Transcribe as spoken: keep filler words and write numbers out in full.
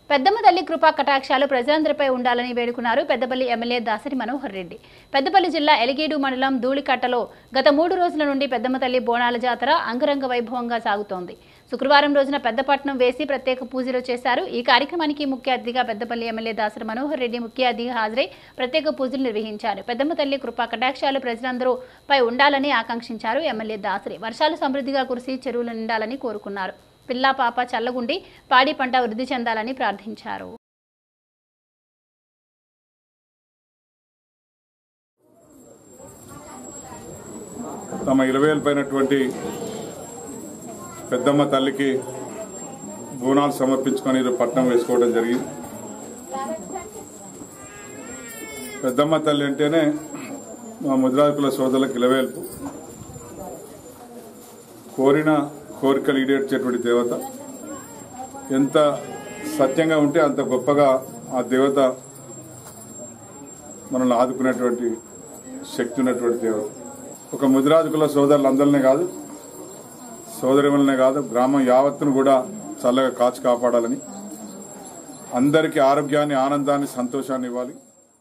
పెద్దమ్మ తల్లి కృపా కటాక్షాలు ప్రజలందరిపై ఉండాలని వేడుకున్నారు పెద్దపల్లి ఎమ్మెల్యే దాసరి మనోహర్ రెడ్డి. పెద్దపల్లి జిల్లా ఎలిగేడు మండలం ధూళికట్టలో గత మూడు రోజుల నుండి పెద్దమ్మ తల్లి బోనాల జాతర అంగరంగ వైభవంగా సాగుతోంది. శుక్రవారం రోజున పెద్దపట్నం వేసి ప్రత్యేక పూజలు చేశారు. ఈ కార్యక్రమానికి ముఖ్య అతిథిగా పెద్దపల్లి ఎమ్మెల్యే దాసరి మనోహర్ రెడ్డి ముఖ్య అతిథిగా హాజరై ప్రత్యేక పూజలు నిర్వహించారు. పెద్దమ్మ తల్లి కృపా కటాక్షాలు ప్రజలందరూ పై ఉండాలని ఆకాంక్షించారు. ఎమ్మెల్యే దాసరి వర్షాలు సమృద్ధిగా కురిసి చెరువులు నిండాలని కోరుకున్నారు. పిల్లా పాప చల్లగుండి పాడి పంట వృద్ధి చెందాలని ప్రార్థించారు. తమ ఇరవేలపైనటువంటి పెద్దమ్మ తల్లికి బోనాలు సమర్పించుకొని పట్నం వేసుకోవడం జరిగింది. పెద్దమ్మ తల్లి అంటేనే మా ముద్రాకుల సోదరులకు ఇలవేల్పు, కోరిన కోరికలు ఈడేర్చేటువంటి దేవత. ఎంత సత్యంగా ఉంటే అంత గొప్పగా ఆ దేవత మనల్ని ఆదుకునేటువంటి శక్తి ఉన్నటువంటి దేవత. ఒక ముద్రాజకుల సోదరులందరినీ కాదు, సోదరిమలనే కాదు, గ్రామం యావత్తును కూడా చల్లగా కాచి కాపాడాలని, అందరికీ ఆరోగ్యాన్ని, ఆనందాన్ని, సంతోషాన్ని ఇవ్వాలి.